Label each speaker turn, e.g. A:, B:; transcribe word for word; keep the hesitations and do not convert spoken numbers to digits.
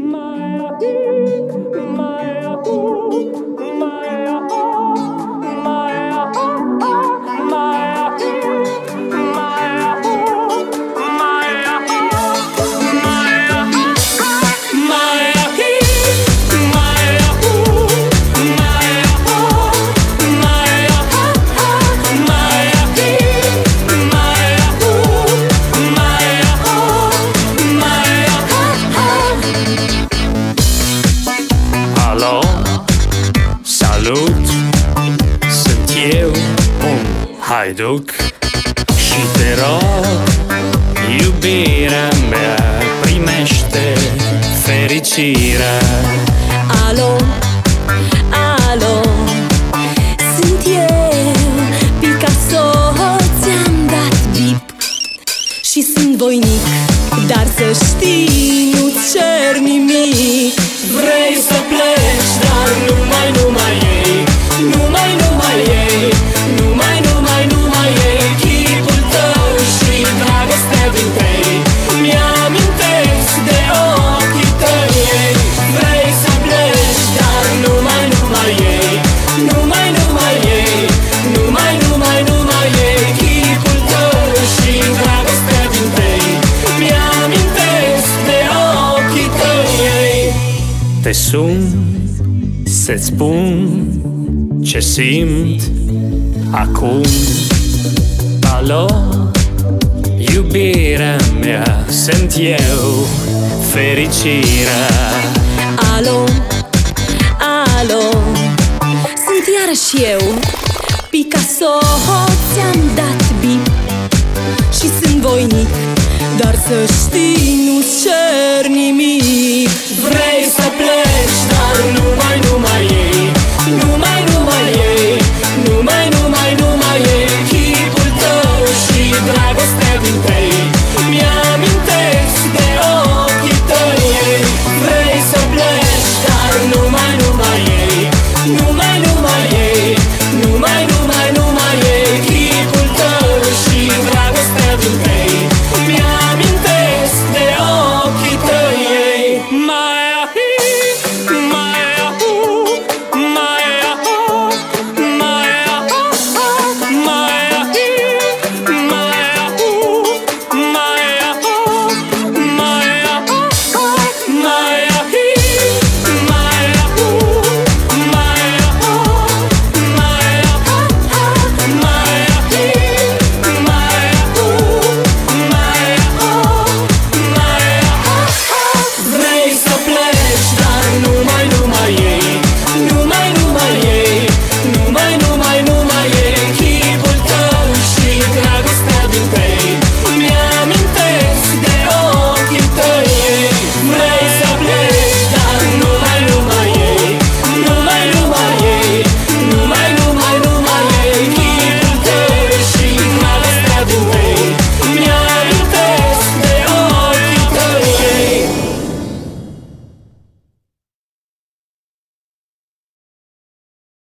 A: Salut, sunt eu, un haiduc și te rog, iubirea mea, primește fericirea.
B: Alo, alo, sunt eu, Picasso, ți-am dat bip și sunt voinic, dar să știi, nu-ți cer nimic. Vrei să pleci, dar numai, numai ei, numai, numai ei, numai, numai, numai ei, chipul tău și dragostea din tăi, mi-amintesc de ochii tăi. Vrei să pleci, dar numai, numai ei, numai, numai ei, numai, numai, numai ei, chipul tău și dragostea din tăi, mi-amintesc de ochii tăi.
A: Te sun să-ți spun ce simt acum. Alo, iubirea mea, sunt eu, fericirea.
B: Alo, alo, sunt iarăși eu, Picasso, ți-am dat bip și sunt voinic, dar să știi, nu-ți cer nimic.